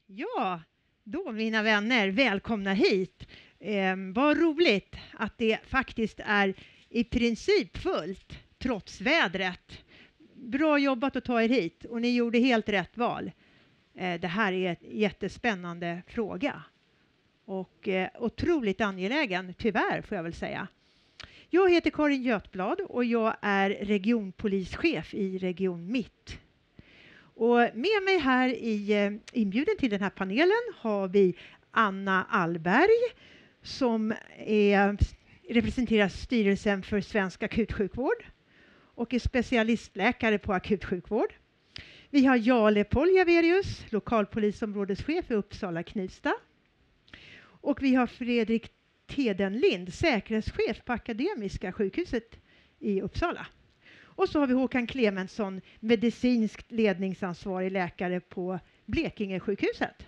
Ja, då mina vänner, välkomna hit. Vad roligt att det faktiskt är i princip fullt, trots vädret. Bra jobbat att ta er hit och ni gjorde helt rätt val. Det här är en jättespännande fråga och otroligt angelägen, tyvärr får jag väl säga. Jag heter Karin Götblad och jag är regionpolischef i Region Mitt. Och med mig här inbjuden till den här panelen har vi Anna Allberg som representerar styrelsen för Svensk akutsjukvård och är specialistläkare på akutsjukvård. Vi har Jale Poljaverius, lokalpolisområdeschef i Uppsala Knivsta. Och vi har Fredrik Tedenlind, säkerhetschef på Akademiska sjukhuset i Uppsala. Och så har vi Håkan Clemensson, medicinskt ledningsansvarig läkare på Blekinge sjukhuset.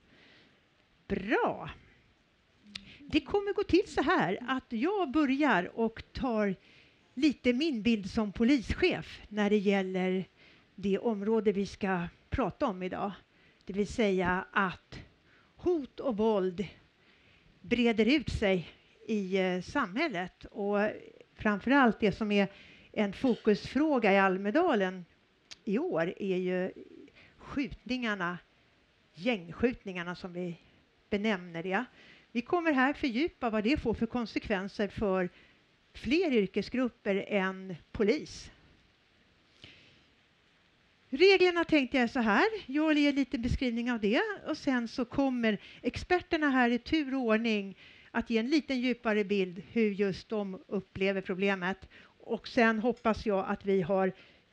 Bra! Det kommer gå till så här att jag börjar och tar lite min bild som polischef när det gäller det område vi ska prata om idag. Det vill säga att hot och våld breder ut sig i samhället och framförallt det som är en fokusfråga i Almedalen i år är ju skjutningarna, gängskjutningarna som vi benämner det. Vi kommer här fördjupa vad det får för konsekvenser för fler yrkesgrupper än polis. Reglerna tänkte jag så här, jag ger lite beskrivning av det och sen så kommer experterna här i tur och ordning att ge en liten djupare bild hur just de upplever problemet. Och sen hoppas jag att vi har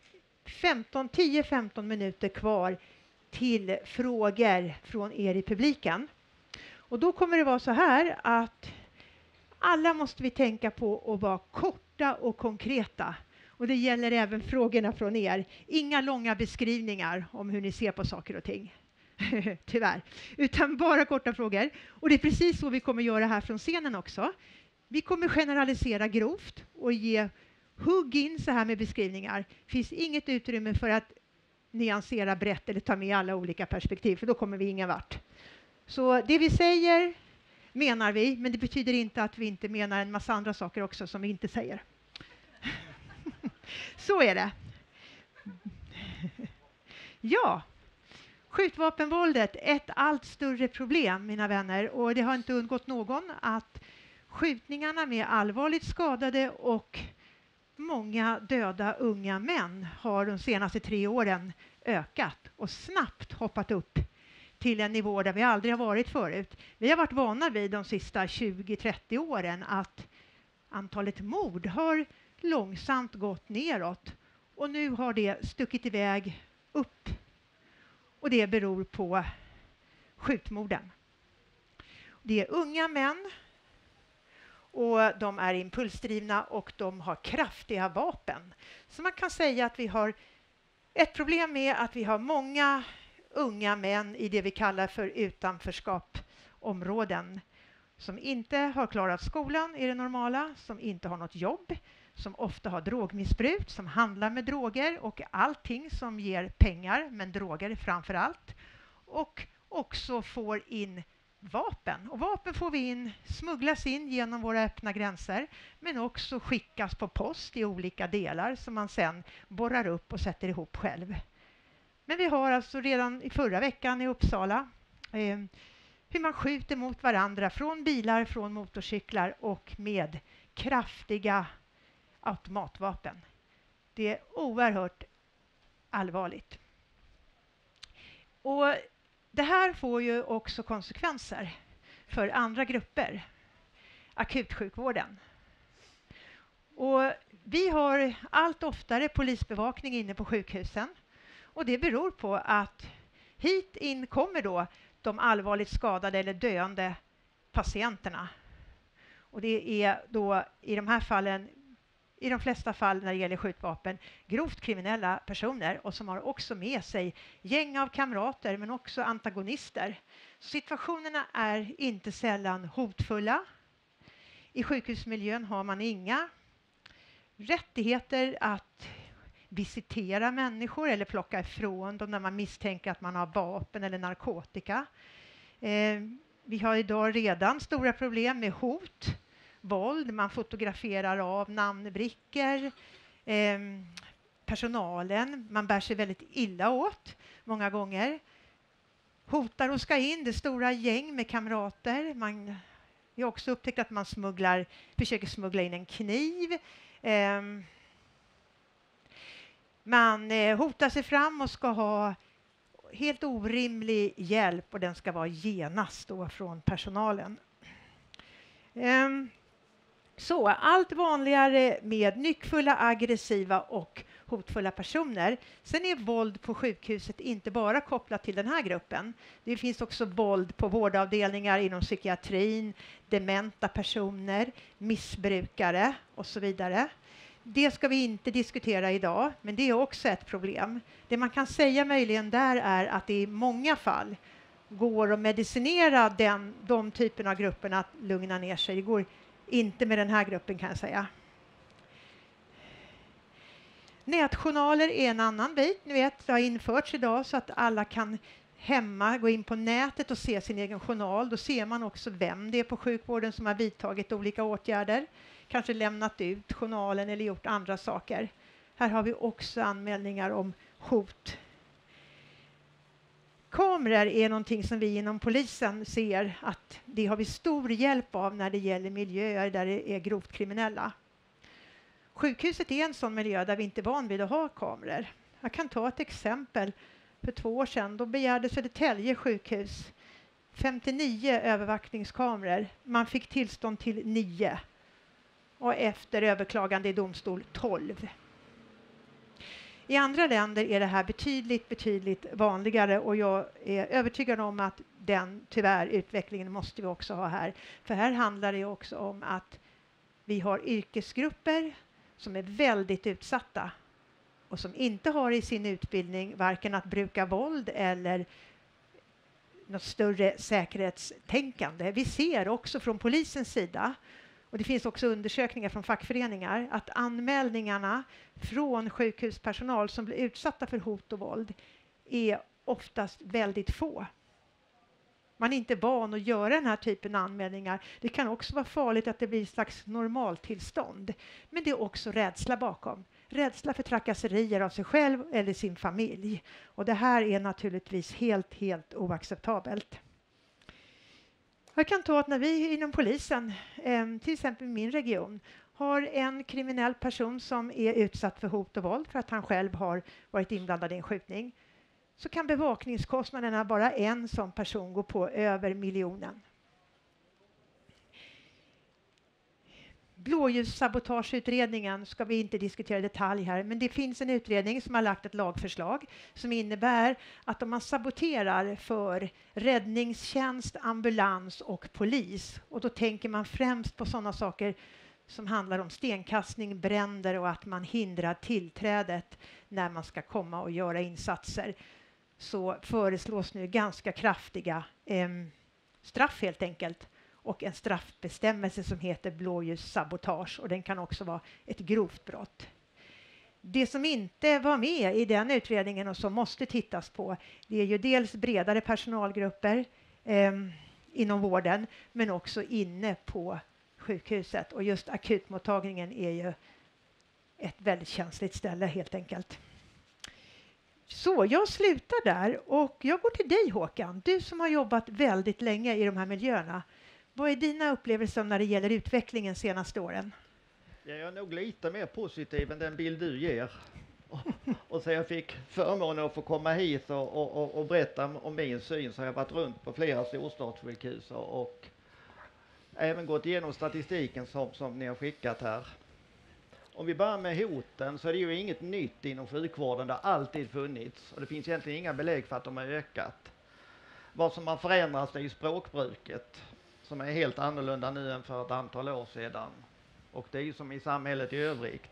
10-15 minuter kvar till frågor från er i publiken. Och då kommer det vara så här att alla måste vi tänka på att vara korta och konkreta. Och det gäller även frågorna från er. Inga långa beskrivningar om hur ni ser på saker och ting. Tyvärr. Utan bara korta frågor. Och det är precis så vi kommer göra här från scenen också. Vi kommer generalisera grovt och hugg in så här med beskrivningar. Det finns inget utrymme för att nyansera brett eller ta med alla olika perspektiv. För då kommer vi ingen vart. Så det vi säger menar vi. Men det betyder inte att vi inte menar en massa andra saker också som vi inte säger. Så är det. Ja, skjutvapenvåldet, ett allt större problem mina vänner. Och det har inte undgått någon att skjutningarna med allvarligt skadade och många döda unga män har de senaste 3 åren ökat och snabbt hoppat upp till en nivå där vi aldrig har varit förut. Vi har varit vana vid de sista 20-30 åren att antalet mord har långsamt gått neråt och nu har det stuckit iväg upp och det beror på skjutmorden. Det är unga män och de är impulsdrivna och de har kraftiga vapen. Så man kan säga att vi har ett problem med att vi har många unga män i det vi kallar för utanförskapsområden som inte har klarat skolan i det normala, som inte har något jobb, som ofta har drogmissbruk, som handlar med droger och allting som ger pengar, men droger framför allt. Och också får in vapen. Och vapen får vi in, smugglas in genom våra öppna gränser, men också skickas på post i olika delar som man sen borrar upp och sätter ihop själv. Men vi har alltså redan i förra veckan i Uppsala hur man skjuter mot varandra från bilar, från motorcyklar och med kraftiga automatvapen. Det är oerhört allvarligt. Och det här får ju också konsekvenser för andra grupper. Akutsjukvården. Och vi har allt oftare polisbevakning inne på sjukhusen. Och det beror på att hit in kommer då de allvarligt skadade eller döende patienterna. Och det är då i de här fallen, i de flesta fall när det gäller skjutvapen, grovt kriminella personer och som har också med sig gäng av kamrater men också antagonister. Situationerna är inte sällan hotfulla. I sjukhusmiljön har man inga rättigheter att visitera människor eller plocka ifrån dem när man misstänker att man har vapen eller narkotika. Vi har idag redan stora problem med hot, våld, man fotograferar av namnbrickor, personalen, man bär sig väldigt illa åt många gånger. Hotar och ska in, det stora gäng med kamrater. Vi har också upptäckt att man försöker smuggla in en kniv. Man hotar sig fram och ska ha helt orimlig hjälp och den ska vara genast då från personalen. Så allt vanligare med nyckfulla, aggressiva och hotfulla personer. Sen är våld på sjukhuset inte bara kopplat till den här gruppen. Det finns också våld på vårdavdelningar inom psykiatrin, dementa personer, missbrukare och så vidare. Det ska vi inte diskutera idag, men det är också ett problem. Det man kan säga möjligen där är att det i många fall går att medicinera de typerna av grupperna att lugna ner sig. Det går inte med den här gruppen kan jag säga. Nätjournaler är en annan bit. Ni vet, det har införts idag så att alla kan hemma gå in på nätet och se sin egen journal. Då ser man också vem det är på sjukvården som har vidtagit olika åtgärder. Kanske lämnat ut journalen eller gjort andra saker. Här har vi också anmälningar om hot. Kameror är någonting som vi inom polisen ser att det har vi stor hjälp av när det gäller miljöer där det är grovt kriminella. Sjukhuset är en sån miljö där vi inte är van vid att ha kameror. Jag kan ta ett exempel. För 2 år sedan då begärde Södertälje sjukhus 59 övervakningskameror. Man fick tillstånd till 9. Och efter överklagande i domstol 12. I andra länder är det här betydligt vanligare och jag är övertygad om att den utvecklingen måste vi också ha här. För här handlar det också om att vi har yrkesgrupper som är väldigt utsatta och som inte har i sin utbildning varken att bruka våld eller något större säkerhetstänkande. Vi ser också från polisens sida, och det finns också undersökningar från fackföreningar, att anmälningarna från sjukhuspersonal som blir utsatta för hot och våld är oftast väldigt få. Man är inte van att göra den här typen av anmälningar. Det kan också vara farligt att det blir ett slags normaltillstånd. Men det är också rädsla bakom. Rädsla för trakasserier av sig själv eller sin familj. Och det här är naturligtvis helt oacceptabelt. Jag kan ta att när vi inom polisen, till exempel i min region, har en kriminell person som är utsatt för hot och våld för att han själv har varit inblandad i en skjutning, så kan bevakningskostnaderna bara en sån person gå på över 1 miljonen. Blåljussabotageutredningen ska vi inte diskutera i detalj här, men det finns en utredning som har lagt ett lagförslag som innebär att om man saboterar för räddningstjänst, ambulans och polis, och då tänker man främst på sådana saker som handlar om stenkastning, bränder och att man hindrar tillträdet när man ska komma och göra insatser, så föreslås nu ganska kraftiga straff helt enkelt. Och en straffbestämmelse som heter blåljussabotage, och den kan också vara ett grovt brott. Det som inte var med i den utredningen och som måste tittas på, det är ju dels bredare personalgrupper inom vården, men också inne på sjukhuset. Och just akutmottagningen är ju ett väldigt känsligt ställe helt enkelt. Så jag slutar där och jag går till dig, Håkan. Du som har jobbat väldigt länge i de här miljöerna. Vad är dina upplevelser när det gäller utvecklingen senaste åren? Jag är nog lite mer positiv än den bild du ger. Och så jag fick förmånen att få komma hit och berätta om min syn, så jag har varit runt på flera storstadssjukhus och även gått igenom statistiken som ni har skickat här. Om vi börjar med hoten, så är det ju inget nytt inom sjukvården. Det har alltid funnits och det finns egentligen inga belägg för att de har ökat. Vad som har förändrats är ju språkbruket, som är helt annorlunda nu än för ett antal år sedan. Och det är ju som i samhället i övrigt.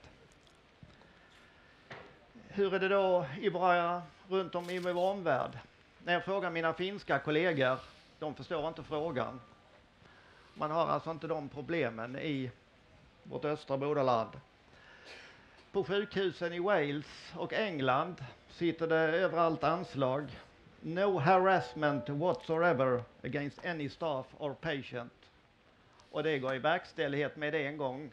Hur är det då runt om i vår omvärld? När jag frågar mina finska kollegor, de förstår inte frågan. Man har alltså inte de problemen i vårt östra broderland. På sjukhusen i Wales och England sitter det överallt anslag. No harassment whatsoever against any staff or patient. Och det går i verkställighet med det en gång.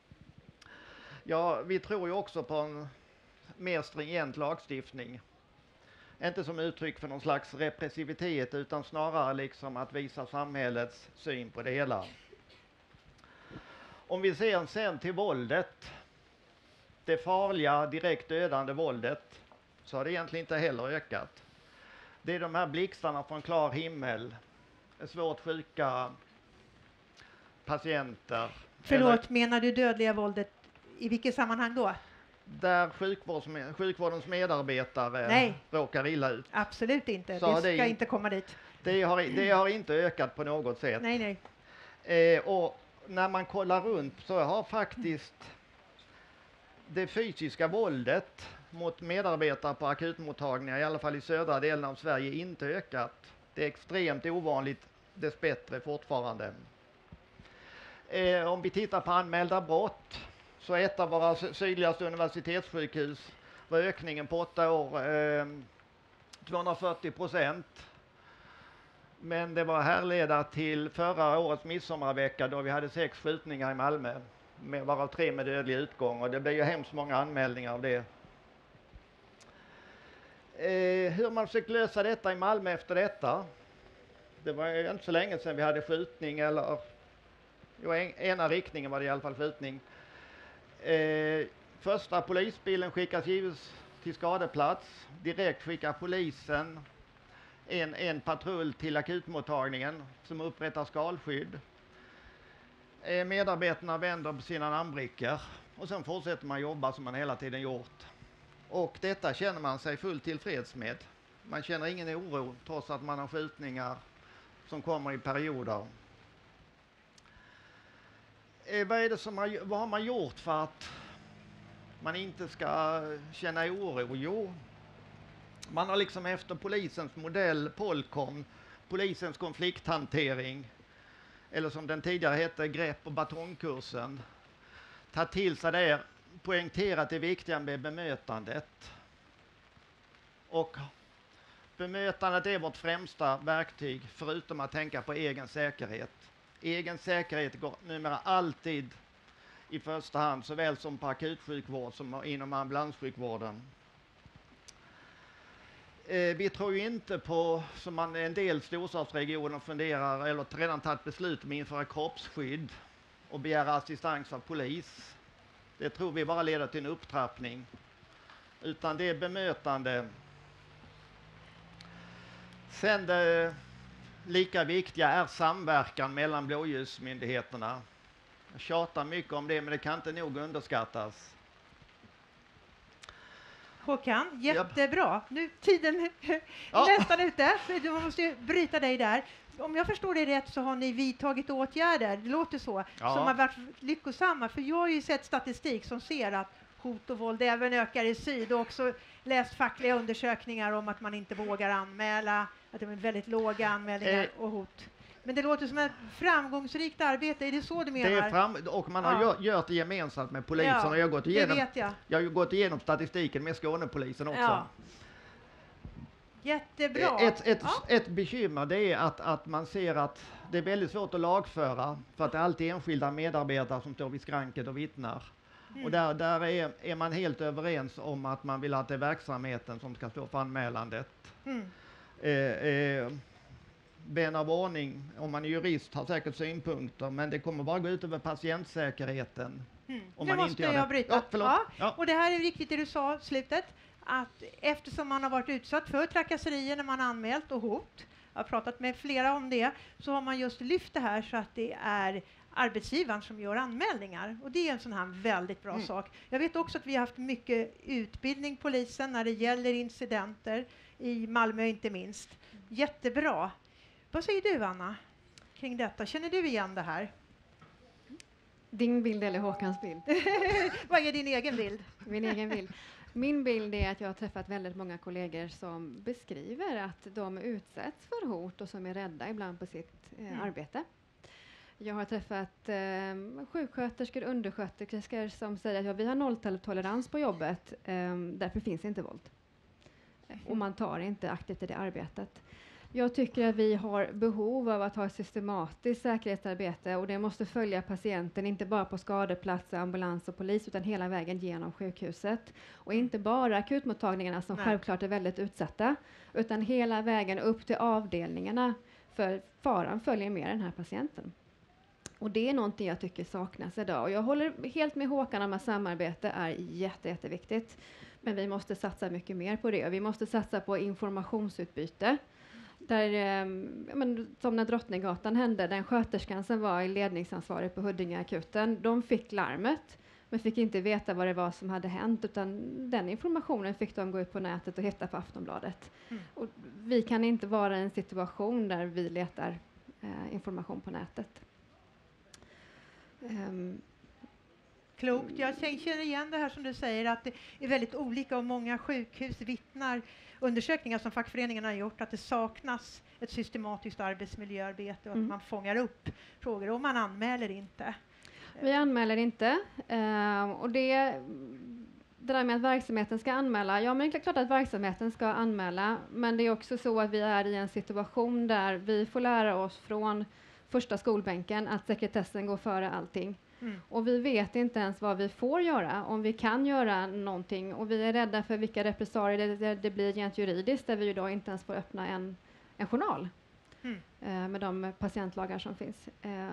Ja, vi tror ju också på en mer stringent lagstiftning. Inte som uttryck för någon slags repressivitet utan snarare liksom att visa samhällets syn på det hela. Om vi ser sen till våldet, det farliga, direkt dödande våldet, så har det egentligen inte heller ökat. Det är de här blixtarna från klar himmel, svårt sjuka patienter. Förlåt, menar du dödliga våldet i vilket sammanhang då? Där sjukvårdens medarbetare råkar illa ut. Absolut inte, så det ska inte komma dit. Det har inte ökat på något sätt. Nej. Och när man kollar runt så har faktiskt det fysiska våldet mot medarbetare på akutmottagningar, i alla fall i södra delen av Sverige, inte ökat. Det är extremt ovanligt, dessbättre fortfarande. Om vi tittar på anmälda brott, så ett av våra sydligaste universitetssjukhus var ökningen på 8 år 240%. Men det var härleda till förra årets midsommarvecka då vi hade 6 skjutningar i Malmö, varav 3 med dödlig utgång, och det blev ju hemskt många anmälningar av det. Hur man försökt lösa detta i Malmö efter detta? Det var ju inte så länge sedan vi hade skjutning, eller ena riktningen var det i alla fall skjutning. Första polisbilen skickas givetvis till skadeplats. Direkt skickar polisen en patrull till akutmottagningen som upprättar skalskydd. Medarbetarna vänder på sina namnbrickor och sen fortsätter man jobba som man hela tiden gjort. Och detta känner man sig fullt tillfreds med. Man känner ingen oro trots att man har skjutningar som kommer i perioder. Vad har man gjort för att man inte ska känna oro? Jo, man har liksom efter polisens modell Polkom, polisens konflikthantering, eller som den tidigare hette, grepp- och batongkursen, tagit till sig det, poängterat det viktiga med bemötandet. Och bemötandet är vårt främsta verktyg, förutom att tänka på egen säkerhet. Egen säkerhet går numera alltid i första hand, såväl som på akutsjukvård som inom ambulanssjukvården. Vi tror ju inte på, som man en del storstadsregioner funderar eller redan tagit beslut om, införa kroppsskydd och begära assistans av polis. Det tror vi bara leder till en upptrappning. Utan det är bemötande. Sen det lika viktiga är samverkan mellan blåljusmyndigheterna. Jag tjatar mycket om det, men det kan inte nog underskattas. Håkan, jättebra. Nu tiden nästan ute. Du måste ju bryta dig där. Om jag förstår det rätt så har ni vidtagit åtgärder, det låter så, som har varit lyckosamma. För jag har ju sett statistik som ser att hot och våld även ökar i syd, och också läst fackliga undersökningar om att man inte vågar anmäla, att det är väldigt låga anmälningar och hot. Men det låter som ett framgångsrikt arbete, är det så du menar? Det är och man har gjort det gemensamt med polisen. Ja, och jag har jag gått igenom statistiken med Skånepolisen också. Ja. Jättebra. Ett bekymmer det är att man ser att det är väldigt svårt att lagföra, för att det är alltid enskilda medarbetare som står vid skranket och vittnar. Och där är man helt överens om att man vill att det är verksamheten som ska stå för anmälandet. Vän av ordning, om man är jurist, har säkert synpunkter, men det kommer bara gå ut över patientsäkerheten. Om det man måste inte gör jag bryta. Ja. Och det här är riktigt det du sa slutet, att eftersom man har varit utsatt för trakasserier när man anmält och hot, jag har pratat med flera om det, så har man just lyft det här så att det är arbetsgivaren som gör anmälningar. Och det är en sån här väldigt bra sak. Jag vet också att vi har haft mycket utbildning polisen när det gäller incidenter, i Malmö inte minst. Jättebra. Vad säger du, Anna, kring detta? Känner du igen det här? Din bild eller Håkans bild? Vad är din egen bild? Min egen bild. Min bild är att jag har träffat väldigt många kollegor som beskriver att de utsätts för hot och som är rädda ibland på sitt arbete. Jag har träffat sjuksköterskor, undersköterskor som säger att vi har nolltolerans på jobbet, därför finns inte våld. Och man tar inte aktivt i det arbetet. Jag tycker att vi har behov av att ha ett systematiskt säkerhetsarbete, och det måste följa patienten, inte bara på skadeplats, ambulans och polis, utan hela vägen genom sjukhuset. Och inte bara akutmottagningarna som självklart är väldigt utsatta, utan hela vägen upp till avdelningarna, för faran följer med den här patienten. Och det är någonting jag tycker saknas idag. Och jag håller helt med Håkan om att samarbete är jätteviktigt. Men vi måste satsa mycket mer på det. Och vi måste satsa på informationsutbyte. Där, som när Drottninggatan hände, den sköterskan som var i ledningsansvarig på Huddingeakuten, de fick larmet, men fick inte veta vad det var som hade hänt, utan den informationen fick de gå ut på nätet och hitta på Aftonbladet. Och vi kan inte vara i en situation där vi letar information på nätet. Klokt. Jag känner igen det här som du säger, att det är väldigt olika, och många sjukhus vittnar, undersökningar som fackföreningarna har gjort, att det saknas ett systematiskt arbetsmiljöarbete och att man fångar upp frågor, och man anmäler inte. Vi anmäler inte. Och det där med att verksamheten ska anmäla, ja, men det är klart att verksamheten ska anmäla, men det är också så att vi är i en situation där vi får lära oss från första skolbänken att sekretessen går före allting. Och vi vet inte ens vad vi får göra, om vi kan göra någonting, och vi är rädda för vilka repressalier det blir rent juridiskt, där vi idag inte ens får öppna en journal med de patientlagar som finns.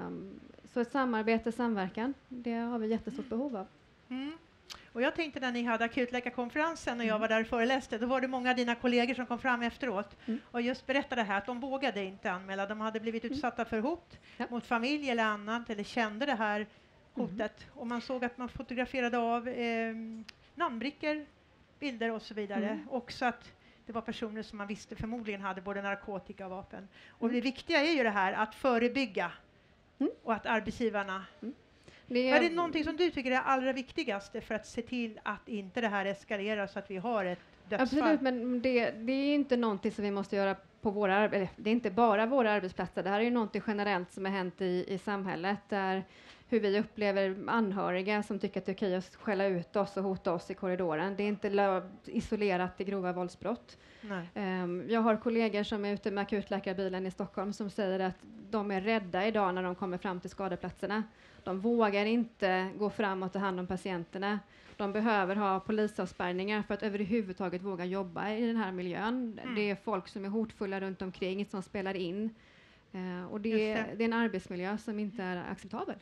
Så ett samarbete, samverkan, det har vi jättestort behov av. Och jag tänkte när ni hade akutläkarkonferensen och jag var där och föreläste, då var det många av dina kollegor som kom fram efteråt och just berättade här att de vågade inte anmäla. De hade blivit utsatta för hot mot familj eller annat, eller kände det här hotet. Och man såg att man fotograferade av namnbrickor, bilder och så vidare. Också att det var personer som man visste förmodligen hade både narkotika och vapen. Och det viktiga är ju det här att förebygga och att arbetsgivarna... Är det någonting som du tycker är allra viktigaste för att se till att inte det här eskalerar så att vi har ett dödsfall? Absolut, men det är inte någonting som vi måste göra på våra, eller det är inte bara våra arbetsplatser. Det här är ju någonting generellt som har hänt i samhället, där hur vi upplever anhöriga som tycker att det är okej att skälla ut oss och hota oss i korridoren. Det är inte isolerat till grova våldsbrott. Jag har kollegor som är ute med akutläkarbilen i Stockholm som säger att de är rädda idag när de kommer fram till skadeplatserna. De vågar inte gå fram och ta hand om patienterna. De behöver ha polisavspärrningar för att överhuvudtaget våga jobba i den här miljön. Det är folk som är hotfulla runt omkring som spelar in. Och det är en arbetsmiljö som inte är acceptabel.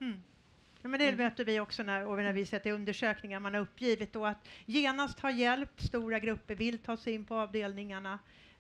Ja, men det möter vi också när vi sätter undersökningar. Man har uppgivit då att genast ha hjälp. Stora grupper vill ta sig in på avdelningarna.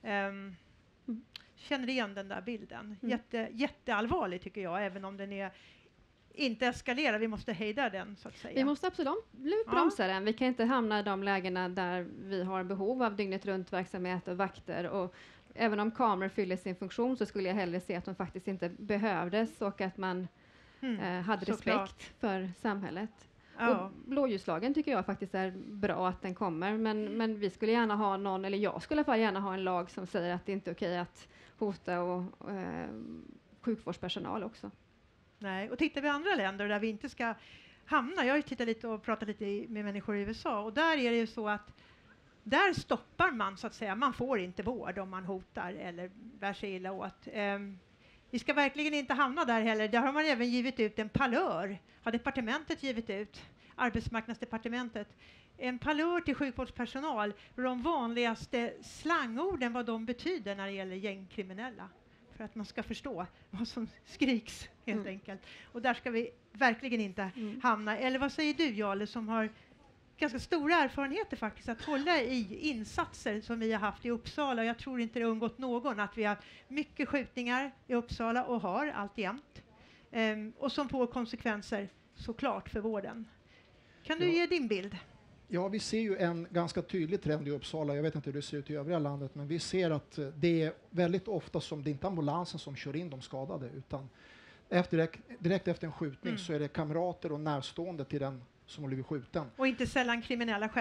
Känner igen den där bilden. Jätteallvarlig tycker jag, även om den är inte eskalerar. Vi måste hejda den, så att säga. Vi måste absolut bromsa den. Vi kan inte hamna i de lägena där vi har behov av dygnet runt verksamhet och vakter. Och även om kameror fyller sin funktion så skulle jag hellre se att de faktiskt inte behövdes och att man hade respekt för samhället. Och blåljuslagen tycker jag faktiskt är bra att den kommer, men vi skulle gärna ha någon, eller jag skulle i alla fall gärna ha en lag som säger att det inte är okej att hota och sjukvårdspersonal också. Nej, och tittar vi i andra länder där vi inte ska hamna, jag har ju tittat lite och pratat lite med människor i USA, och där är det ju så att där stoppar man, så att säga, man får inte vård om man hotar eller bär sig illa åt. Vi ska verkligen inte hamna där heller. Där har man även givit ut en palör. Har departementet givit ut, arbetsmarknadsdepartementet, en palör till sjukvårdspersonal. De vanligaste slangorden, vad de betyder när det gäller gängkriminella. För att man ska förstå vad som skriks helt enkelt. Och där ska vi verkligen inte hamna. Eller vad säger du, Jarle, som har ganska stora erfarenheter faktiskt att hålla i insatser som vi har haft i Uppsala. Jag tror inte det har undgått någon att vi har mycket skjutningar i Uppsala och har alltjämt. Och som får konsekvenser såklart för vården. Kan du ge din bild? Ja, vi ser ju en ganska tydlig trend i Uppsala. Jag vet inte hur det ser ut i övriga landet, men vi ser att det är väldigt ofta som det inte är ambulansen som kör in de skadade, utan direkt efter en skjutning så är det kamrater och närstående till den som har blivit skjuten. Och inte sällan kriminella själva.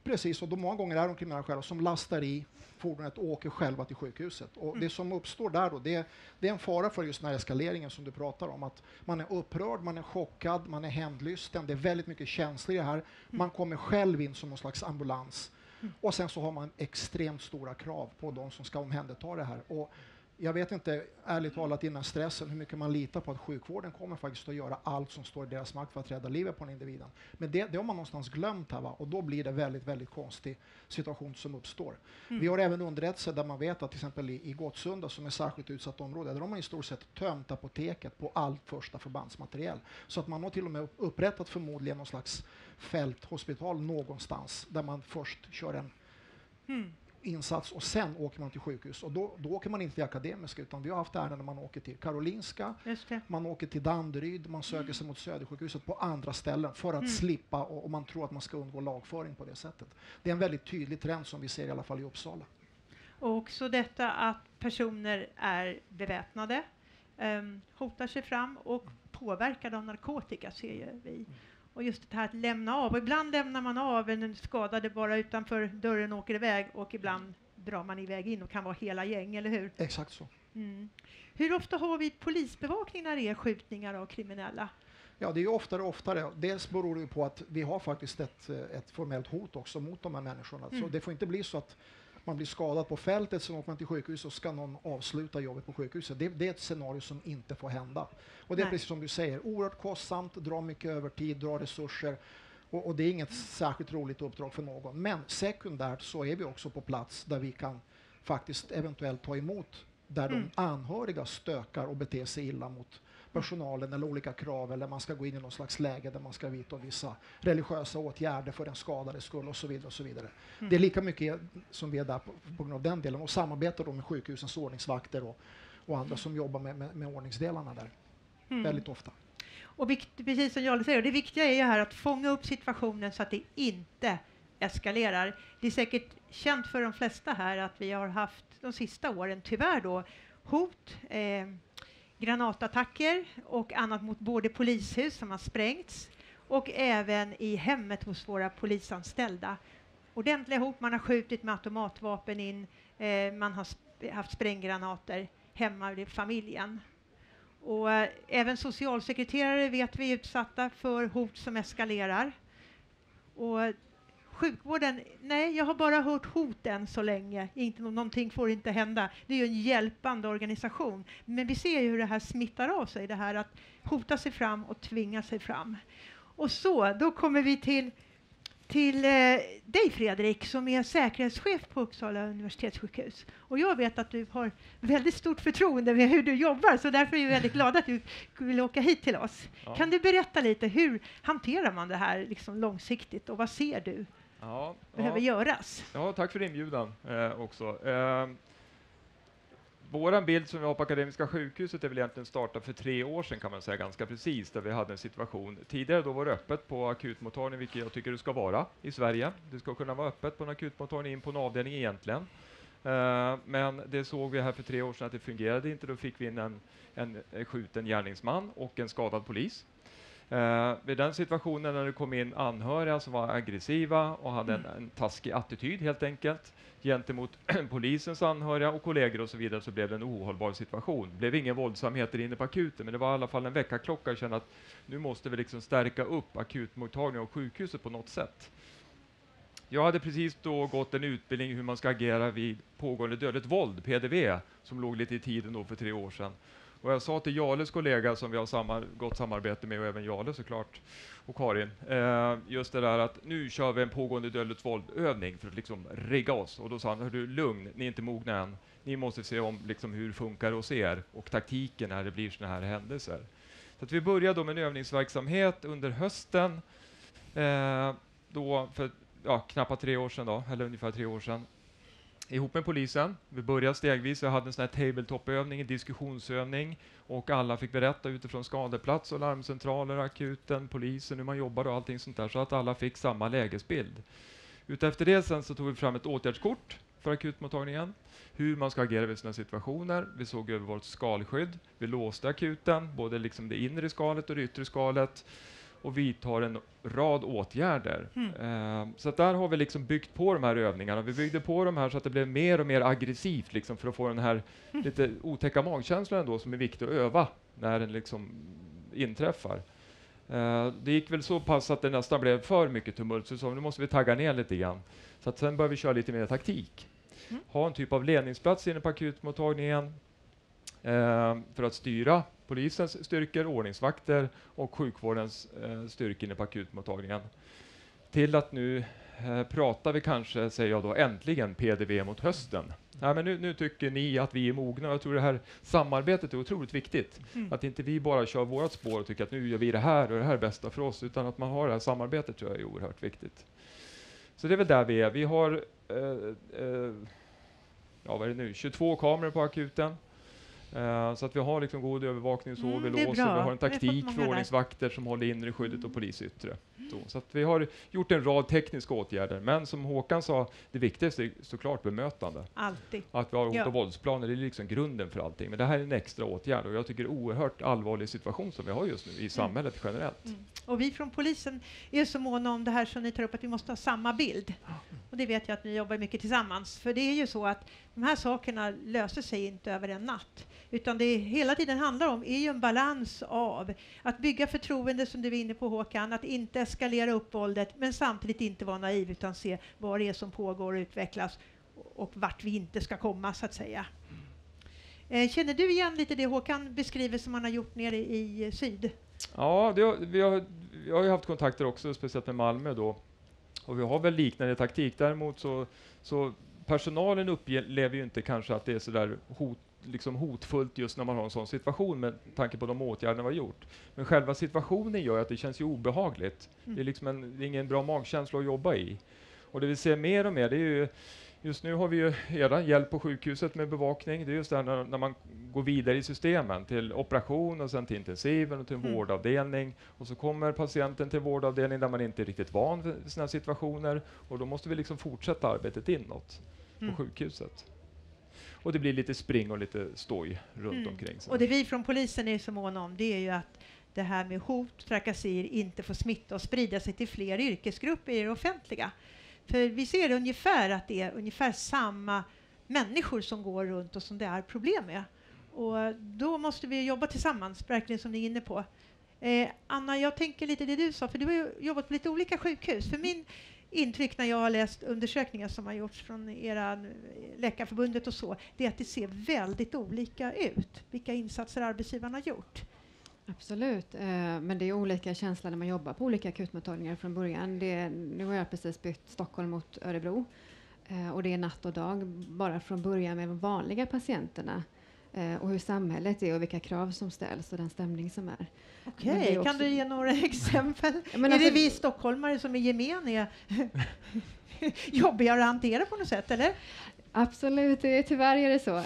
Precis, och då många gånger är de kriminella själva som lastar i fordonet och åker själva till sjukhuset. Och det som uppstår där då, det är en fara för just den här eskaleringen som du pratar om. Att man är upprörd, man är chockad, man är hämndlysten. Det är väldigt mycket känslor i det här. Man kommer själv in som någon slags ambulans. Och sen så har man extremt stora krav på de som ska omhänderta det här. Och jag vet inte, ärligt talat innan stressen, hur mycket man litar på att sjukvården kommer faktiskt att göra allt som står i deras makt för att rädda livet på en individen. Men det har man någonstans glömt här, va? Och då blir det väldigt, väldigt konstig situation som uppstår. Vi har även underrättelser där man vet att till exempel i Gottsunda, som är särskilt utsatt område, där har man i stort sett tömt apoteket på allt första förbandsmaterial. Så att man har till och med upprättat förmodligen någon slags fälthospital någonstans där man först kör en insats och sen åker man till sjukhus. Och då åker man inte till Akademiska, utan vi har haft ärenden när man åker till Karolinska, man åker till Danderyd, man söker sig mot Södersjukhuset på andra ställen för att slippa, och man tror att man ska undgå lagföring på det sättet. Det är en väldigt tydlig trend som vi ser i alla fall i Uppsala. Och också detta att personer är beväpnade, hotar sig fram och påverkade av narkotika, ser ju vi. Och just det här att lämna av. Och ibland lämnar man av en skadade bara utanför dörren och åker iväg. Och ibland drar man iväg in och kan vara hela gäng, eller hur? Exakt så. Hur ofta har vi polisbevakning när det är skjutningar av kriminella? Ja, det är ju oftare och oftare. Dels beror det ju på att vi har faktiskt ett formellt hot också mot de här människorna. Så det får inte bli så att man blir skadad på fältet, så åker man till sjukhus och ska någon avsluta jobbet på sjukhuset. Det är ett scenario som inte får hända. Och det är precis som du säger, oerhört kostsamt, drar mycket övertid, drar resurser. Och det är inget särskilt roligt uppdrag för någon. Men sekundärt så är vi också på plats där vi kan faktiskt eventuellt ta emot där de anhöriga stökar och beter sig illa mot personalen eller olika krav, eller man ska gå in i någon slags läge där man ska vidta vissa religiösa åtgärder för den skadade skull och så vidare och så vidare. Det är lika mycket som vi är där på grund av den delen, och samarbetar då med sjukhusens ordningsvakter och andra som jobbar med ordningsdelarna där väldigt ofta. Och precis som Jarle säger, det viktiga är ju här att fånga upp situationen så att det inte eskalerar. Det är säkert känt för de flesta här att vi har haft de sista åren tyvärr då hot, granatattacker och annat mot både polishus som har sprängts och även i hemmet hos våra polisanställda. Ordentliga hot, man har skjutit med automatvapen in, man har haft spränggranater hemma i familjen. Och även socialsekreterare vet vi är utsatta för hot som eskalerar. Och sjukvården, nej, jag har bara hört hot än så länge. Någonting får inte hända. Det är ju en hjälpande organisation. Men vi ser ju hur det här smittar av sig. Det här att hota sig fram och tvinga sig fram. Och så, då kommer vi till dig Fredrik, som är säkerhetschef på Uppsala universitetssjukhus. Och jag vet att du har väldigt stort förtroende med hur du jobbar, så därför är jag väldigt glad att du vill åka hit till oss. Ja. Kan du berätta lite, hur hanterar man det här liksom långsiktigt, och vad ser du behöver göras? Ja, tack för inbjudan också. Våran bild som vi har på Akademiska sjukhuset är väl egentligen startat för 3 år sedan, kan man säga ganska precis, där vi hade en situation. Tidigare då var det öppet på akutmottagning, vilket jag tycker det ska vara i Sverige. Det ska kunna vara öppet på en akutmottagning, in på en avdelning egentligen. Men det såg vi här för 3 år sedan att det fungerade inte. Då fick vi in en skjuten gärningsman och en skadad polis. Vid den situationen när det kom in anhöriga som var aggressiva och hade en taskig attityd helt enkelt gentemot polisens anhöriga och kollegor och så vidare, så blev det en ohållbar situation. Det blev ingen våldsamheter inne på akuten, men det var i alla fall en väckarklocka. Jag kände att nu måste vi liksom stärka upp akutmottagningen och sjukhuset på något sätt. Jag hade precis då gått en utbildning hur man ska agera vid pågående dödligt våld, PDV, som låg lite i tiden då för 3 år sedan. Och jag sa till Jarles kollega som vi har gott samarbete med, och även Jarle såklart, och Karin, just det där att nu kör vi en pågående dödligt våldövning för att liksom rigga oss. Och då sa han, hörru, lugn, ni är inte mogna än. Ni måste se om liksom hur funkar hos er och taktiken när det blir såna här händelser. Så att vi började då med en övningsverksamhet under hösten, då för knappt 3 år sedan då, eller ungefär 3 år sedan. Ihop med polisen. Vi började stegvis. Vi hade en sån här tabletop-övning, en diskussionsövning, och alla fick berätta utifrån skadeplats och larmcentraler, akuten, polisen, hur man jobbar och allting sånt där, så att alla fick samma lägesbild. Utefter det sen så tog vi fram ett åtgärdskort för akutmottagningen, hur man ska agera vid sådana situationer. Vi såg över vårt skalskydd. Vi låste akuten, både liksom det inre skalet och det yttre skalet. och vidtar en rad åtgärder. Så att där har vi liksom byggt på de här övningarna. Vi byggde på de här så att det blev mer och mer aggressivt liksom, för att få den här lite otäcka magkänslan ändå, som är viktig att öva när den liksom inträffar. Det gick väl så pass att det nästan blev för mycket tumult, så nu måste vi tagga ner lite grann. Så att sen börjar vi köra lite mer taktik. Ha en typ av ledningsplats inne på akutmottagningen för att styra polisens styrkor, ordningsvakter och sjukvårdens styrkor inne på akutmottagningen. Till att nu pratar vi kanske, säger jag då, äntligen PDV mot hösten. Ja, men nu tycker ni att vi är mogna. Jag tror det här samarbetet är otroligt viktigt. Att inte vi bara kör vårat spår och tycker att nu gör vi det här och det här är bästa för oss, utan att man har det här samarbetet, tror jag är oerhört viktigt. Så det är väl där vi är. Vi har vad är det nu? 22 kameror på akuten. Så att vi har liksom god övervakning, så vi låser, vi har en taktik för ordningsvakter som håller inre skyddet och polis yttre. Så att vi har gjort en rad tekniska åtgärder, men som Håkan sa, det viktigaste är såklart bemötande. Alltid. Att vi har hot- och våldsplaner, det är liksom grunden för allting. Men det här är en extra åtgärd och jag tycker det är en oerhört allvarlig situation som vi har just nu i samhället generellt. Och vi från polisen är så måna om det här som ni tar upp, att vi måste ha samma bild. Och det vet jag att ni jobbar mycket tillsammans. För det är ju så att de här sakerna löser sig inte över en natt. Utan det hela tiden handlar om är ju en balans av att bygga förtroende, som du var inne på Håkan, att inte eskalera upp våldet, men samtidigt inte vara naiv utan se vad det är som pågår och utvecklas och vart vi inte ska komma, så att säga. Känner du igen lite det Håkan beskriver som man har gjort nere i syd? Ja, vi har ju haft kontakter också, speciellt med Malmö då. Och vi har väl liknande taktik. Däremot så personalen upplever ju inte kanske att det är så där hotfullt just när man har en sån situation med tanke på de åtgärderna vi har gjort. Men själva situationen gör att det känns ju obehagligt. Det är liksom det är ingen bra magkänsla att jobba i. Och det vi ser mer och mer, det är ju just nu har vi ju redan hjälp på sjukhuset med bevakning. Det är just det här när man går vidare i systemen till operation och sen till intensiven och till en vårdavdelning. Och så kommer patienten till vårdavdelning där man inte är riktigt van vid såna situationer. Och då måste vi liksom fortsätta arbetet inåt på sjukhuset. Och det blir lite spring och lite stoj runt omkring. Och det vi från polisen är så måna om, det är ju att det här med hot, trakasserier inte får smitta och sprida sig till fler yrkesgrupper i det offentliga. För vi ser ungefär att det är ungefär samma människor som går runt och som det är problem med. Och då måste vi jobba tillsammans, verkligen som ni är inne på. Anna, jag tänker lite det du sa, för du har ju jobbat på lite olika sjukhus. För min intryck när jag har läst undersökningar som har gjorts från era Läkarförbundet och så, det är att det ser väldigt olika ut, vilka insatser arbetsgivarna har gjort. Absolut, men det är olika känslor när man jobbar på olika akutmottagningar från början. Nu har jag precis bytt Stockholm mot Örebro och det är natt och dag bara från början med de vanliga patienterna och hur samhället är och vilka krav som ställs och den stämning som är. Okej, kan du ge några exempel? Men är alltså, det vi stockholmare som i gemen är jobbigare att hantera på något sätt, eller? Absolut, tyvärr är det så.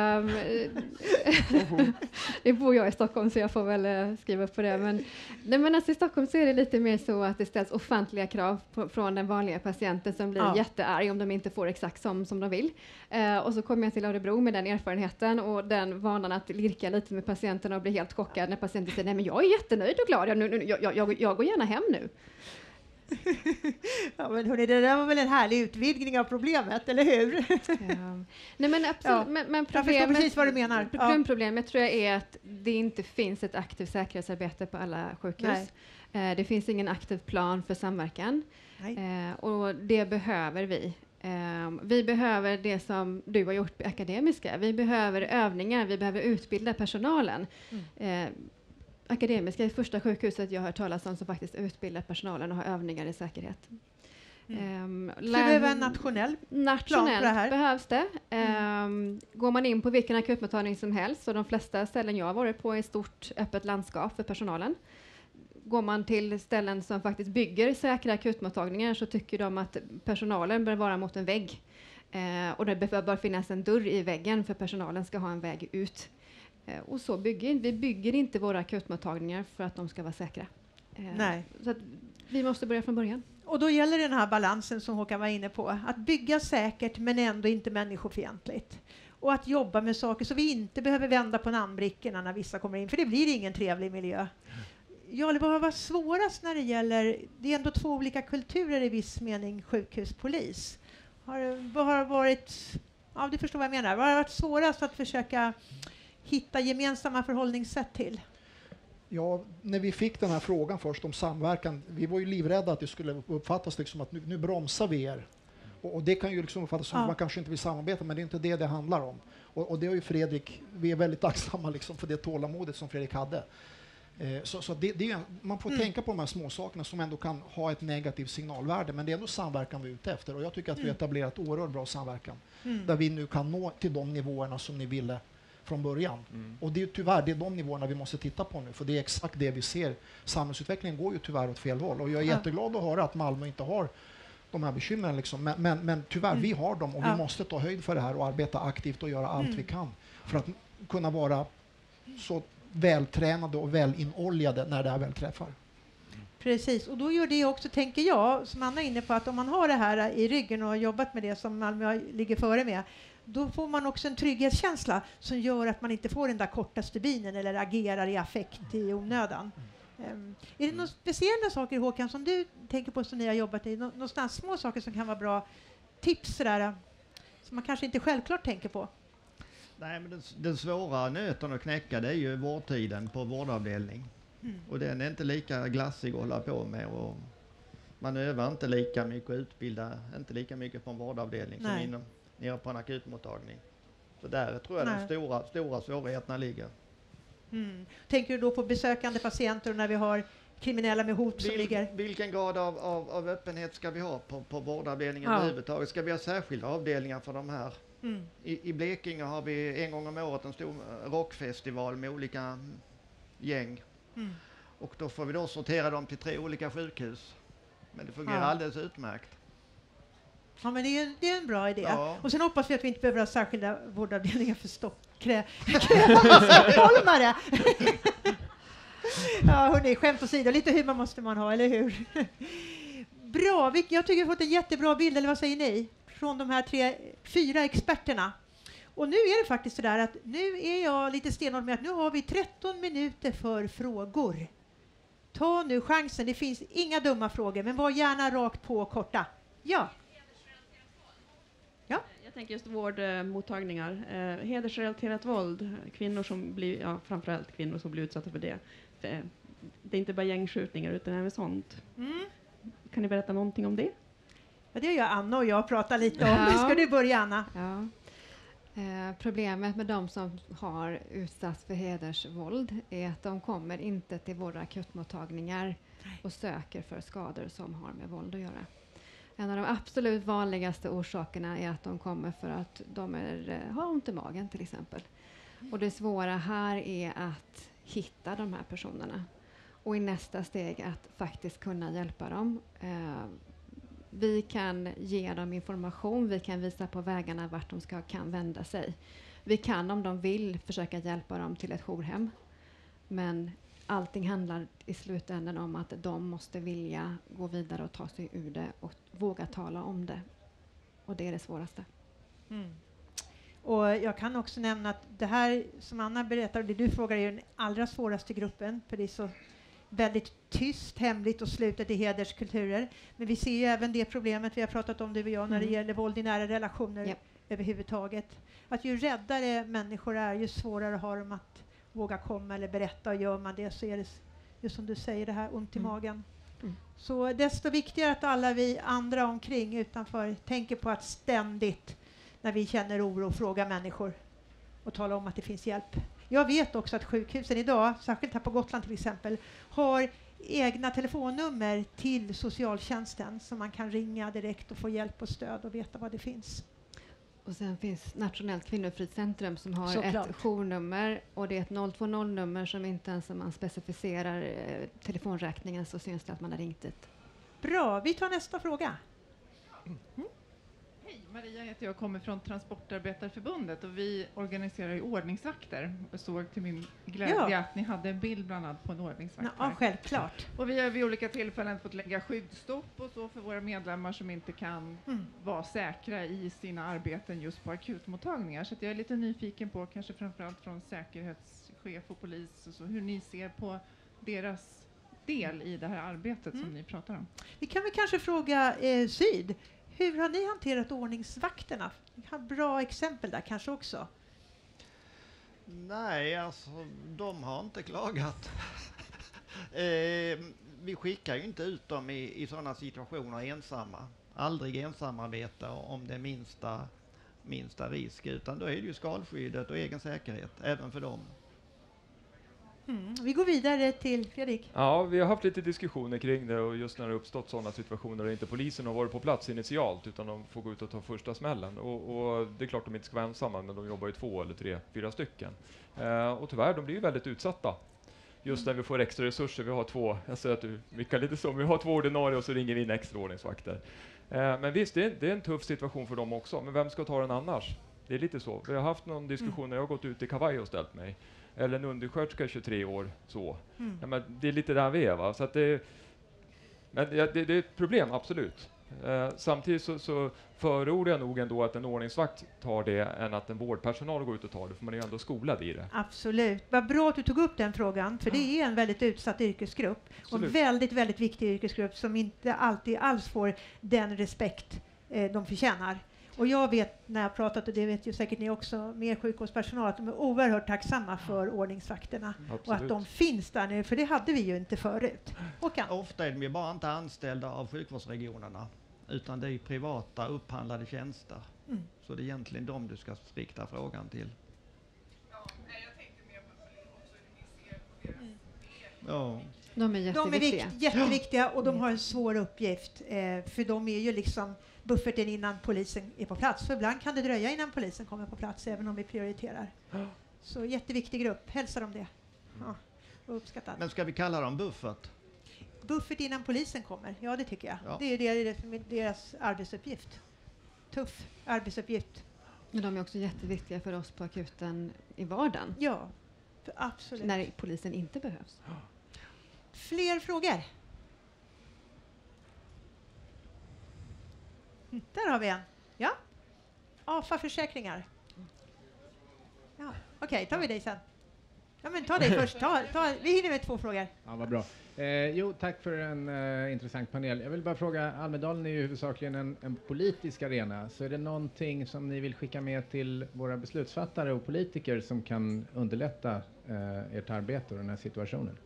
Det bor jag i Stockholm så jag får väl skriva upp på det. Men alltså i Stockholm så är det lite mer så att det ställs offentliga krav från den vanliga patienten som blir jättearg om de inte får exakt som de vill. Och så kommer jag till Örebro med den erfarenheten och den vanan att lirka lite med patienten och bli helt chockad när patienten säger nej men jag är jättenöjd och glad, jag går gärna hem nu. Ja, men hörni, det där var väl en härlig utvidgning av problemet, eller hur? Nej, men absolut. Men jag förstår precis vad du menar. Grundproblemet tror jag är att det inte finns ett aktivt säkerhetsarbete på alla sjukhus. Det finns ingen aktiv plan för samverkan. Och det behöver vi. Vi behöver det som du har gjort på Akademiska. Vi behöver övningar, vi behöver utbilda personalen. Akademiska är första sjukhuset jag har hört talas om som faktiskt utbildar personalen och har övningar i säkerhet. Så det behöver en nationell plan för det här? Behövs det. Går man in på vilken akutmottagning som helst, och de flesta ställen jag har varit på är stort öppet landskap för personalen. Går man till ställen som faktiskt bygger säkra akutmottagningar så tycker de att personalen bör vara mot en vägg. Och det bör finnas en dörr i väggen för personalen ska ha en väg ut. Och så vi bygger inte våra akutmottagningar för att de ska vara säkra. Så att vi måste börja från början. Och då gäller den här balansen som Håkan var inne på. Att bygga säkert men ändå inte människofientligt. Och att jobba med saker så vi inte behöver vända på namnbrickorna när vissa kommer in. För det blir ingen trevlig miljö. Jarle, vad har varit svårast när det gäller, det är ändå 2 olika kulturer i viss mening, sjukhuspolis. Vad har varit, ja du förstår vad jag menar, vad har varit svårast att försöka hitta gemensamma förhållningssätt till? Ja, när vi fick den här frågan först om samverkan, vi var ju livrädda att det skulle uppfattas liksom att nu bromsar vi er. Och det kan ju liksom uppfattas som att man kanske inte vill samarbeta, men det är inte det handlar om. Och det har ju Fredrik, vi är väldigt tacksamma liksom för det tålamodet som Fredrik hade. Så man får tänka på de här små sakerna som ändå kan ha ett negativt signalvärde, men det är ändå samverkan vi är ute efter. Och jag tycker att vi har etablerat oerhört bra samverkan, där vi nu kan nå till de nivåerna som ni ville från början. Och det är tyvärr de nivåerna vi måste titta på nu, för det är exakt det vi ser. Samhällsutvecklingen går ju tyvärr åt fel håll, och jag är jätteglad att höra att Malmö inte har de här bekymren liksom. Men tyvärr, vi har dem, och vi måste ta höjd för det här och arbeta aktivt och göra allt vi kan för att kunna vara så vältränade och välinoljade när det här väl träffar. Precis, och då gör det också, tänker jag, som Anna är inne på, att om man har det här i ryggen och har jobbat med det som Malmö ligger före med, då får man också en trygghetskänsla som gör att man inte får den där korta stubinen eller agerar i affekt i onödan. Är det några speciella saker, Håkan, som du tänker på som ni har jobbat i? Någonstans små saker som kan vara bra tips sådär, som man kanske inte självklart tänker på? Nej, men den svåra nöten att knäcka, det är ju vårdtiden på vårdavdelning. Och den är inte lika glassig att hålla på med, och man övar inte lika mycket och utbildar inte lika mycket på en vårdavdelning som nere på en akutmottagning. Så där tror jag de stora svårigheterna ligger. Tänker du då på besökande patienter och när vi har kriminella med hot som ligger? Vilken grad av öppenhet ska vi ha på vårdavdelningen överhuvudtaget? Ska vi ha särskilda avdelningar för de här? I Blekinge har vi en gång om året en stor rockfestival med olika gäng. Och då får vi då sortera dem till 3 olika sjukhus. Men det fungerar alldeles utmärkt. Ja, men det är en bra idé. Ja. Och sen hoppas vi att vi inte behöver ha särskilda vårdavdelningar för stockholmare. Ja, hörni, skämt åsido. Lite humor måste man ha, eller hur? Bra, jag tycker vi har fått en jättebra bild, eller vad säger ni? Från de här 4 experterna. Och nu är det faktiskt så där att nu är jag lite stenhård med att nu har vi 13 minuter för frågor. Ta nu chansen, det finns inga dumma frågor, men var gärna rakt på och korta. Ja. Jag tänker just vårdmottagningar. Hedersrelaterat våld, kvinnor som blir, framförallt kvinnor som blir utsatta för det. Det är inte bara gängskjutningar utan även sånt. Kan ni berätta någonting om det? Ja, det gör Anna och jag pratar lite om. Nu ska du börja, Anna. Ja. Problemet med de som har utsatts för hedersvåld är att de kommer inte till våra akutmottagningar och söker för skador som har med våld att göra. En av de absolut vanligaste orsakerna är att de kommer för att de har ont i magen till exempel. Och det svåra här är att hitta de här personerna. Och i nästa steg att faktiskt kunna hjälpa dem. Vi kan ge dem information, vi kan visa på vägarna vart de kan vända sig. Vi kan, om de vill, försöka hjälpa dem till ett jourhem. Men allting handlar i slutändan om att de måste vilja gå vidare och ta sig ur det och våga tala om det. Och det är det svåraste. Och jag kan också nämna att det här som Anna berättar och det du frågar är den allra svåraste gruppen, för det är så väldigt tyst, hemligt och slutet i hederskulturer. Men vi ser ju även det problemet vi har pratat om, du och jag, när det gäller våld i nära relationer överhuvudtaget. Att ju räddare människor är, ju svårare har de att våga komma eller berätta, och gör man det så är det just som du säger, det här ont i magen. Så desto viktigare att alla vi andra omkring utanför tänker på att ständigt när vi känner oro fråga människor och tala om att det finns hjälp. Jag vet också att sjukhusen idag, särskilt här på Gotland till exempel, har egna telefonnummer till socialtjänsten som man kan ringa direkt och få hjälp och stöd och veta vad det finns. Och sen finns Nationellt kvinnofridscentrum som har ett journummer, och det är ett 020-nummer som inte ens om man specificerar telefonräkningen så syns det att man har ringt dit. Bra, vi tar nästa fråga. Hej, Maria heter jag, kommer från Transportarbetarförbundet och vi organiserar ju ordningsvakter. Jag såg till min glädje att ni hade en bild bland annat på en ordningsvakt. Ja, självklart. Och vi har vid olika tillfällen fått lägga skyddsstopp och så för våra medlemmar som inte kan vara säkra i sina arbeten just på akutmottagningar. Så att jag är lite nyfiken på, kanske framförallt från säkerhetschef och polis, och så, hur ni ser på deras del i det här arbetet som ni pratar om. Vi kan väl kanske fråga Syd. Hur har ni hanterat ordningsvakterna? Ni har bra exempel där kanske också. Nej, alltså de har inte klagat. Vi skickar ju inte ut dem i sådana situationer ensamma. Aldrig ensamarbeta om det minsta risk, utan då är det ju skalskyddet och egen säkerhet även för dem. Vi går vidare till Fredrik. Ja, vi har haft lite diskussioner kring det, och just när det uppstått sådana situationer där inte polisen har varit på plats initialt utan de får gå ut och ta första smällen. Och det är klart de inte ska vara ensamma, men de jobbar ju 2 eller 3, 4 stycken. Och tyvärr, de blir ju väldigt utsatta. Just när vi får extra resurser, vi har 2, jag säger att du vickar lite så, vi har 2 ordinarie och så ringer vi in extra ordningsvakter. Men visst, det är en tuff situation för dem också, men vem ska ta den annars? Det är lite så. Vi har haft någon diskussion när jag har gått ut i kavaj och ställt mig. Eller en undersköterska 23 år, så. Ja, men det är lite där vi är, va? Så att det är ett problem, absolut. Samtidigt så förordar jag nog ändå att en ordningsvakt tar det än att en vårdpersonal går ut och tar det, för man är ju ändå skolad i det. Absolut. Vad bra att du tog upp den frågan, för det är en väldigt utsatt yrkesgrupp. Och en väldigt, väldigt viktig yrkesgrupp som inte alltid alls får den respekt de förtjänar. Och jag vet, när jag pratat, och det vet ju säkert ni också, med sjukvårdspersonal, att de är oerhört tacksamma för ordningsvakterna. Absolut. Och att de finns där nu, för det hade vi ju inte förut. Håkan? Ofta är de ju bara inte anställda av sjukvårdsregionerna, utan det är privata upphandlade tjänster. Så det är egentligen dem du ska rikta frågan till. Ja. De är jätteviktiga. De är jätteviktiga, och de har en svår uppgift. För de är ju liksom bufferten innan polisen är på plats. För ibland kan det dröja innan polisen kommer på plats, även om vi prioriterar. Så jätteviktig grupp. Hälsar de det. Ja, uppskattat. Men ska vi kalla dem buffert? Buffert innan polisen kommer. Ja, det tycker jag. Ja. Det är deras arbetsuppgift. Tuff arbetsuppgift. Men de är också jätteviktiga för oss på akuten i vardagen. Ja, absolut. När polisen inte behövs. Fler frågor? Där har vi en. Ja. AFA-försäkringar. Ja. Okej, tar vi dig sen. Ja, men ta dig först. Vi hinner med 2 frågor. Ja, vad bra. Tack för en intressant panel. Jag vill bara fråga, Almedalen är ju huvudsakligen en politisk arena. Så är det någonting som ni vill skicka med till våra beslutsfattare och politiker som kan underlätta ert arbete och den här situationen?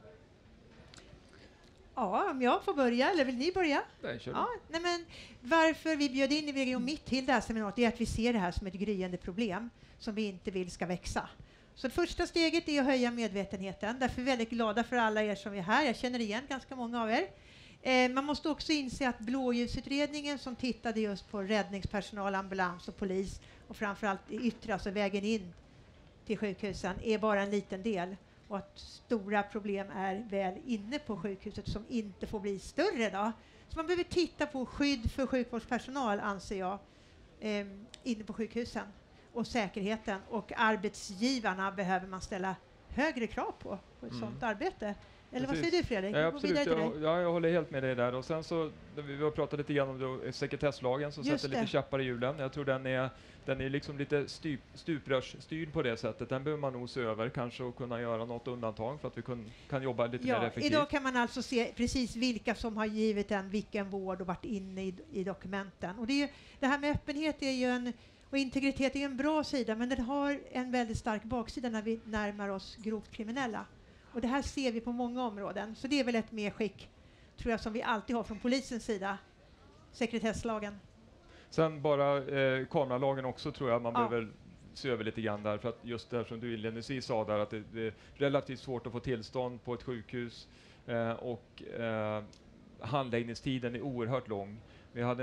Ja, om jag får börja, eller vill ni börja? Nej, kör du. Ja, nej men, varför vi bjöd in i Region Mitt till det här seminariet är att vi ser det här som ett gryende problem som vi inte vill ska växa. Så första steget är att höja medvetenheten. Därför är vi väldigt glada för alla er som är här. Jag känner igen ganska många av er. Man måste också inse att blåljusutredningen som tittade just på räddningspersonal, ambulans och polis och framförallt yttre, alltså vägen in till sjukhusen, är bara en liten del. Och att stora problem är väl inne på sjukhuset som inte får bli större då. Så man behöver titta på skydd för sjukvårdspersonal, anser jag, inne på sjukhusen. Och säkerheten. Och arbetsgivarna behöver man ställa högre krav på ett sådant arbete. Eller Precis. Vad säger du, Fredrik? Ja, absolut. Jag håller helt med dig där. Och sen så, vi har pratat lite grann om sekretesslagen som Just sätter det. lite käppar i hjulen. Jag tror den är liksom lite stuprörsstyrd på det sättet. Den behöver man nog se över kanske och kunna göra något undantag för att vi kan jobba lite mer effektivt. Idag kan man alltså se precis vilka som har givit vilken vård och varit inne i dokumenten. Och det här med öppenhet är ju och integritet är ju en bra sida, men den har en väldigt stark baksida när vi närmar oss grovt kriminella. Och det här ser vi på många områden. Så det är väl ett medskick, tror jag, som vi alltid har från polisens sida. Sekretesslagen. Sen bara kameralagen också tror jag man behöver se över lite grann där. För att just det som du inledningsvis sa där, att det är relativt svårt att få tillstånd på ett sjukhus. Och handläggningstiden är oerhört lång. Vi har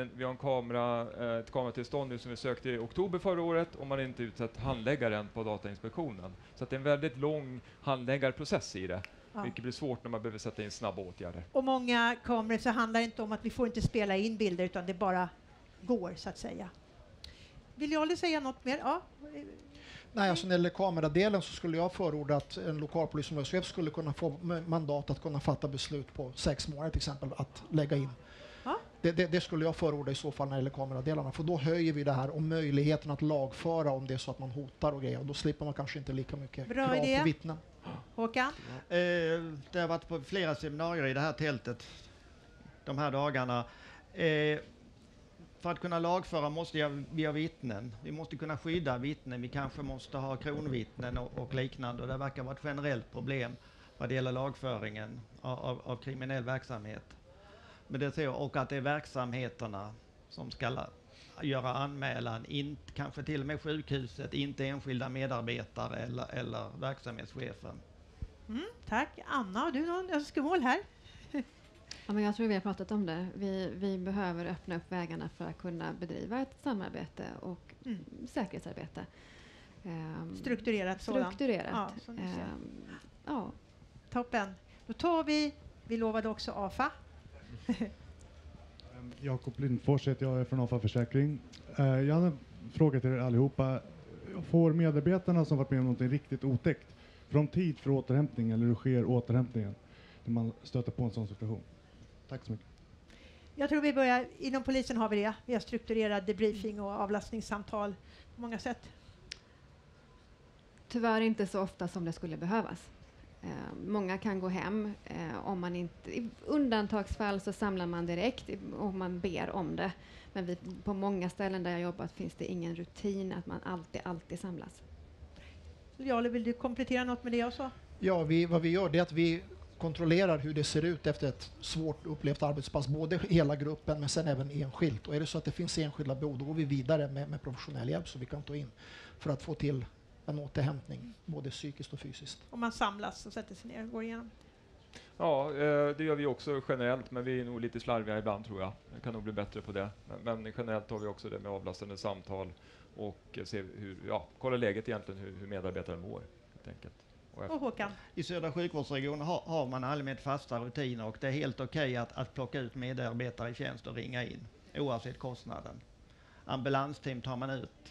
ett kameratillstånd nu som vi sökte i oktober förra året och man har inte utsett handläggaren på Datainspektionen. Så att det är en väldigt lång handläggarprocess i det. Vilket blir svårt när man behöver sätta in snabba åtgärder. Och många kameror så handlar det inte om att vi får inte spela in bilder utan det bara går så att säga. Vill jag säga något mer? Ja. Nej, alltså när det gäller kameradelen så skulle jag förorda att en lokalpolisområdeschef skulle kunna få mandat att kunna fatta beslut på 6 månader till exempel att lägga in. Ja. Det skulle jag förorda i så fall när det gäller kameradelarna, för då höjer vi det här om möjligheten att lagföra om det är så att man hotar och grejer, och då slipper man kanske inte lika mycket krav på vittnen. Håkan? Det har varit på flera seminarier i det här tältet de här dagarna. För att kunna lagföra måste vi ha vittnen. Vi måste kunna skydda vittnen. Vi kanske måste ha kronvittnen och liknande. Och det verkar vara ett generellt problem vad det gäller lagföringen av kriminell verksamhet. Men det är och att det är verksamheterna som ska göra anmälan, kanske till och med sjukhuset, inte enskilda medarbetare eller verksamhetschefen. Tack. Anna, har du någon önskemål här? Ja, men jag tror vi har pratat om det. Vi behöver öppna upp vägarna för att kunna bedriva ett samarbete och säkerhetsarbete. Strukturerat sådant. Strukturerat. Ja, som du ser. Ja. Toppen. Då tar vi lovade också AFA. Jakob Lindfors heter jag, är från AFA Försäkring. Jag har en fråga till er allihopa. Får medarbetarna som varit med om något riktigt otäckt, får de tid för återhämtning, eller hur sker återhämtningen när man stöter på en sån situation? Tack så mycket. Jag tror vi börjar, inom polisen har vi det. Vi har strukturerad debriefing och avlastningssamtal på många sätt. Tyvärr inte så ofta som det skulle behövas. Många kan gå hem om man inte... I undantagsfall så samlar man direkt och man ber om det. Men på många ställen där jag jobbat finns det ingen rutin att man alltid samlas. Jale, vill du komplettera något med det jag sa? Ja, vad vi gör det är att vi kontrollerar hur det ser ut efter ett svårt upplevt arbetspass, både hela gruppen men sen även enskilt. Och är det så att det finns enskilda behov, då går vi vidare med professionell hjälp så vi kan ta in för att få till en återhämtning, både psykiskt och fysiskt. Om man samlas och sätter sig ner och går igenom. Ja, det gör vi också generellt, men vi är nog lite slarviga ibland, tror jag. Jag kan nog bli bättre på det. Men generellt har vi också det med avlastande samtal och se kolla läget egentligen, hur medarbetare mår, helt enkelt. Och Håkan? I Södra sjukvårdsregionen har man allmänt fasta rutiner och det är helt okej att plocka ut medarbetare i tjänst och ringa in, oavsett kostnaden. Ambulansteam tar man ut.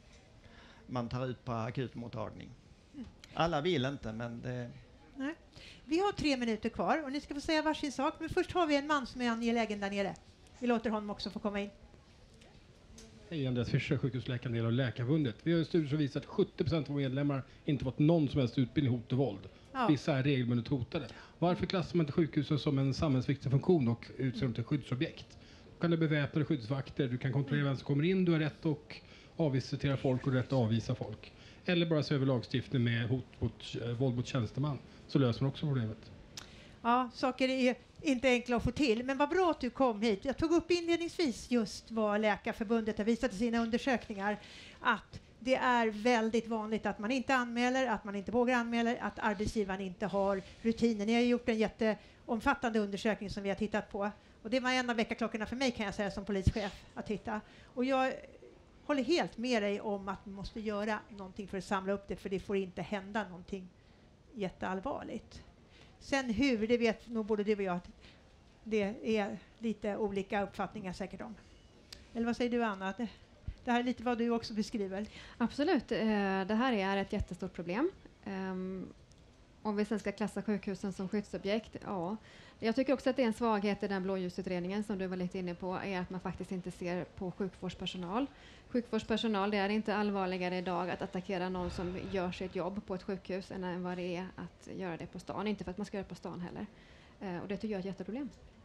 Man tar ut på akutmottagning. Alla vill inte, men det... Nej. Vi har 3 minuter kvar och ni ska få säga varsin sak. Men först har vi en man som är angelägen där nere. Vi låter honom också få komma in. Hej, Andreas Fischer, sjukhusläkaren, del av Läkarförbundet. Vi har en studie som visar att 70% av våra medlemmar inte fått någon som helst utbildning, hot och våld. Ja. Vissa är regelbundet hotade. Varför klassar man inte sjukhusen som en samhällsviktig funktion och utser dem till skyddsobjekt? Du kan ha beväpnade skyddsvakter, du kan kontrollera vem som kommer in, du har rätt att avvisitera folk och rätt att avvisa folk. Eller bara se över lagstiftning med våld mot tjänsteman, så löser man också problemet. Ja, saker är inte enkla att få till, men vad bra att du kom hit. Jag tog upp inledningsvis just vad Läkarförbundet har visat i sina undersökningar, att det är väldigt vanligt att man inte anmäler, att man inte vågar anmäla, att arbetsgivaren inte har rutiner. Ni har gjort en jätteomfattande undersökning som vi har tittat på, och det var en av väckarklockorna för mig, kan jag säga, som polischef att titta. Och jag håller helt med dig om att man måste göra någonting för att samla upp det, för det får inte hända någonting jätteallvarligt. Sen hur, det vet nog både du och jag, att det är lite olika uppfattningar säkert om. Eller vad säger du, Anna? Det här är lite vad du också beskriver. Absolut, det här är ett jättestort problem. Om vi sen ska klassa sjukhusen som skyddsobjekt, ja. Jag tycker också att det är en svaghet i den blåljusutredningen som du var lite inne på, är att man faktiskt inte ser på sjukvårdspersonal. Sjukvårdspersonal, det är inte allvarligare idag att attackera någon som gör sitt jobb på ett sjukhus än vad det är att göra det på stan. Inte för att man ska göra det på stan heller. Och det tycker jag är ett jätteproblem.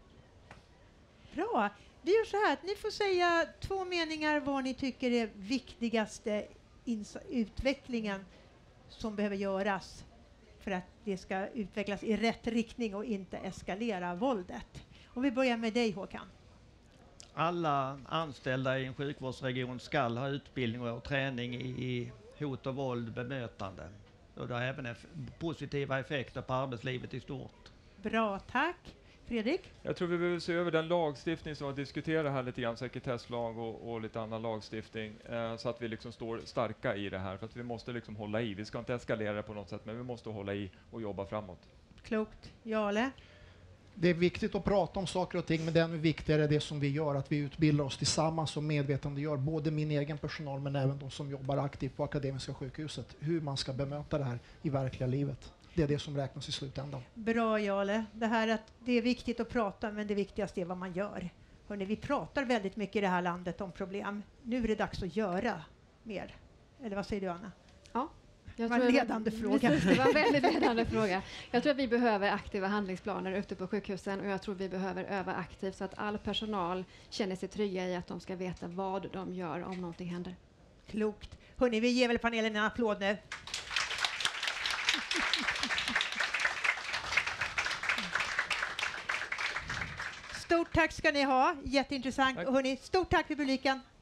Bra. Vi gör så här att ni får säga 2 meningar vad ni tycker är viktigaste utvecklingen som behöver göras för att det ska utvecklas i rätt riktning och inte eskalera våldet. Om vi börjar med dig, Håkan. Alla anställda i en sjukvårdsregion ska ha utbildning och träning i hot och våld, bemötande. Och det har även positiva effekter på arbetslivet i stort. Bra, tack. Fredrik? Jag tror vi behöver se över den lagstiftning som vi diskuterar här lite grann, sekretesslag och lite annan lagstiftning, så att vi liksom står starka i det här, för att vi måste liksom hålla i. Vi ska inte eskalera det på något sätt, men vi måste hålla i och jobba framåt. Klokt. Jale? Det är viktigt att prata om saker och ting, men det är ännu viktigare det som vi gör, att vi utbildar oss tillsammans och medvetandegör både min egen personal men även de som jobbar aktivt på Akademiska sjukhuset, hur man ska bemöta det här i verkliga livet. Det är det som räknas i slutändan. Bra, Jale. Det här att det är viktigt att prata, men det viktigaste är vad man gör. Hörrni, vi pratar väldigt mycket i det här landet om problem. Nu är det dags att göra mer. Eller vad säger du, Anna? Ja. Det var en ledande fråga. Precis, det var en väldigt ledande fråga. Jag tror att vi behöver aktiva handlingsplaner ute på sjukhusen och jag tror vi behöver öva aktivt så att all personal känner sig trygga i att de ska veta vad de gör om någonting händer. Klokt. Hörrni, vi ger väl panelen en applåd nu. Stort tack ska ni ha. Jätteintressant. Tack. Och hörni, stort tack för publiken.